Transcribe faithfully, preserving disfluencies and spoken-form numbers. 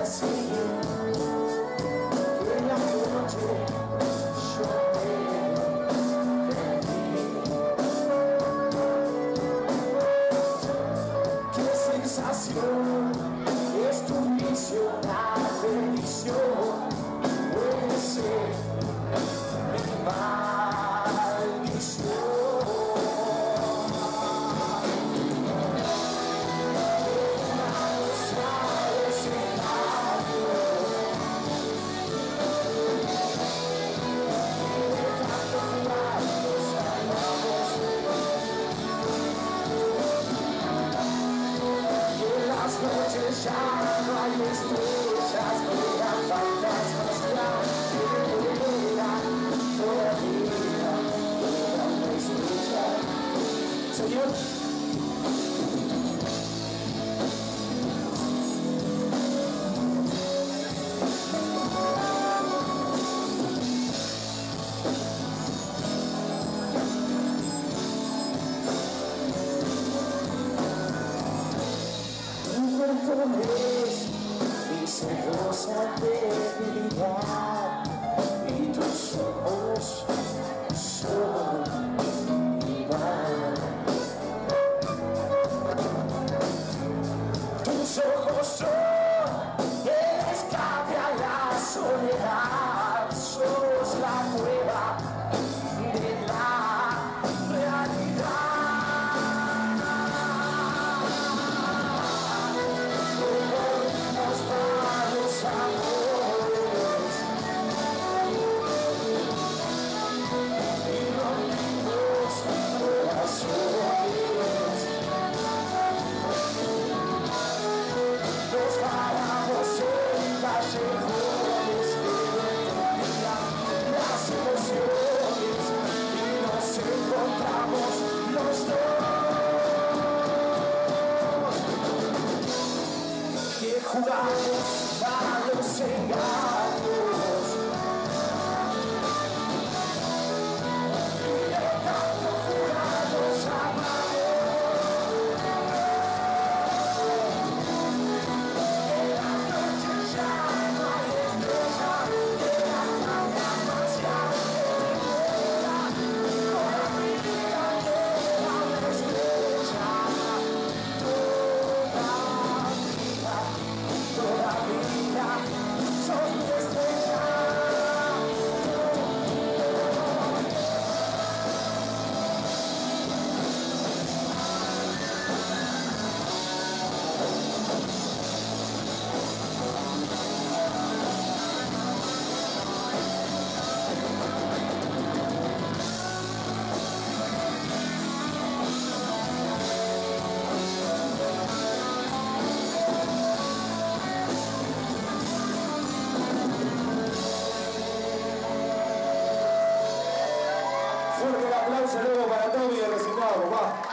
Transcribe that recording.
Es tu vicio, la bendición puede ser mi maldición. Ya no hay estrellas, quedan fantasmas ya que vuelan todavía, quedan una estrella. Señor, es mi celosa debilidad y tus ojos son mi mal. Tus ojos son el escape a la soledad, sos la prueba de la realidad. Jugamos a los engaños y de tanto juramos amamos. En las noches ya no hay estrella, en las lágrimas ya no queda, toda mi vida queda una estrella. Toda vida sos mi estrella. Fuerte el aplauso luego para Tommy de Resignado, papá.